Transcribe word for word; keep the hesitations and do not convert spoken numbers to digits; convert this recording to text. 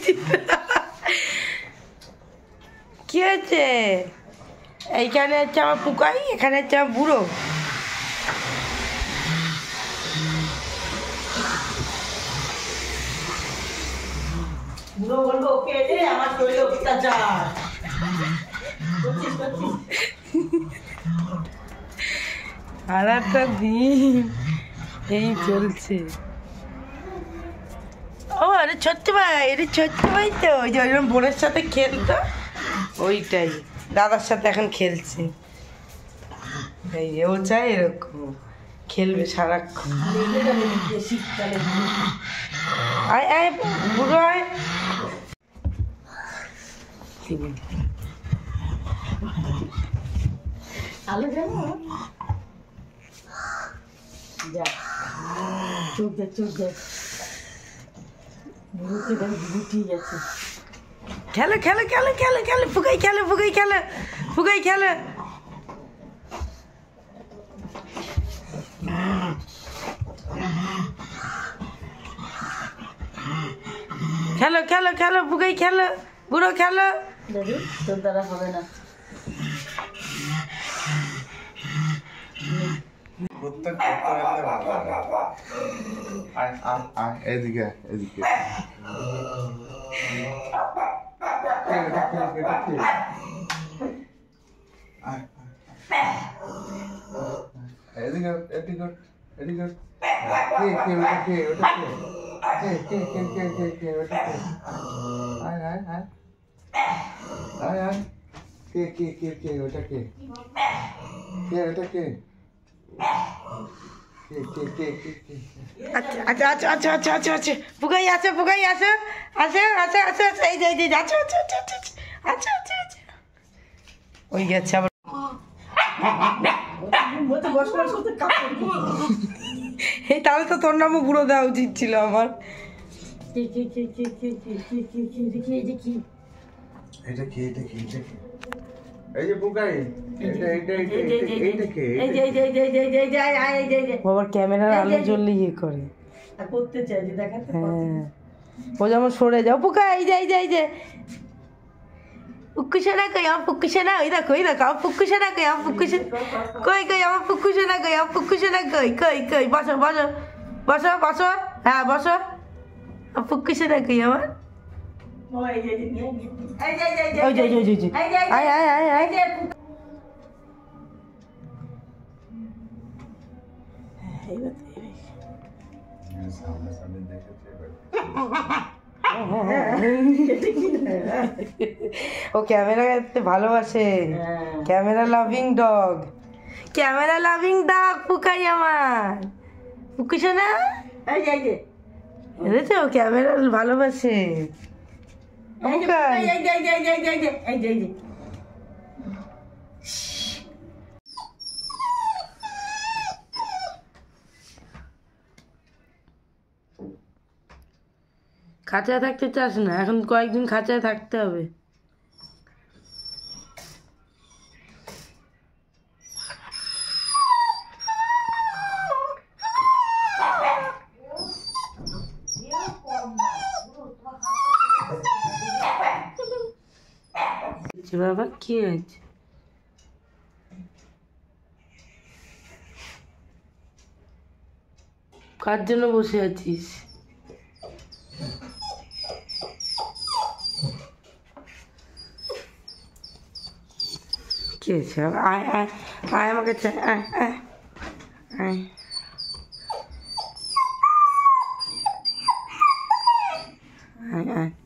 কি হয়েছে? এইখানে হচ্ছে আমার পুকাই, এখানে হচ্ছে আমার বুড়ো। বুড়ো বলবো ওকে রে আমার শরীরে অত্যাচার আর একটা দিন এই চলছে। ও আরে ছোট্ট ভাই, এটা ছোট্ট ভাই তো, ওই যে ওইরকম বোনের সাথে খেলতো ওইটাই, দাদার সাথে এখন খেলছে। এই ও চাই এরকম খেলবে সারাক্ষণ। আয় আয় বুড়ো আয়। আলো জানো যা চোখ দেখ চোখ দেখ বুড়োকে দেখ বুটি গেছে। খেলে খেলে খেলে খেলে খেলে ফুকাই খেলে ফুকাই খেলে ফুকাই খেলে খেলো খেলো খেলো ফুকাই খেলো বুড়ো খেলো। দেখি তোর দ্বারা হবে না। এদিকে এদিকে এদিকে এদিকে এদিকে কে কে ওটা কে ওটা কে কে কে কে কে কে ওটা কে আয় আয় আয় আয় আয় কে কে কে কে ওটা কে কে ওটা কে আচ্ছা আচ্ছা আচ্ছা আচ্ছা আচ্ছা আচ্ছা ফুকাই আছে ফুকাই আছে আছে আছে আছে আছে এই যে এই যে আচ্ছা আচ্ছা আচ্ছা আচ্ছা আচ্ছা আচ্ছা আচ্ছা ওই গেছে আবার। এই তাহলে তো তোর নামও বুড়ো দেওয়া উচিত ছিল আমার। এটা কি এটা কি এটা কি এই যে বুকাই এটা এটা এইটা কে এই যে এই যে এই যে এই যে এই যে এই যে এই যে বাবার ক্যামেরার আলো জ্বললে ইয়ে করে আর করতে চাই যে দেখাতে। হ্যাঁ ও যেমন সরে যাও পুকা এই যে এই যে এই যে পুকুশানা কই আমার পুকুশানা ওই দেখো ওই দেখো আমার পুকুশানা কই আমার পুকুশানা কই কই আমার পুকুশানা কই আমার পুকুশানা কই কই কই বসো বসো বসো বসো হ্যাঁ বসো আমার পুকুশানা কই আমার ওই যে এই যে এই যে ওই যে ওই যে ওই যে আয় আয় আয় আয় ও ক্যামেরা করতে ভালোবাসে। Camera loving dog camera loving dog পুকাই আমার পুকুছে না এই যে এই যে বুঝেছো ক্যামেরা ভালোবাসে। এই যে এই যে এই যে এই যে এই যে এই যে এই যে খাঁচায় থাকতে চাস না, এখন কয়েকদিন খাঁচায় থাকতে হবে। বাবা কি হয়েছে? কার জন্য বসে আছিস? কি হয়েছে? আয় আয় আয় আমার কাছে আয় আয় আয় আয় আয়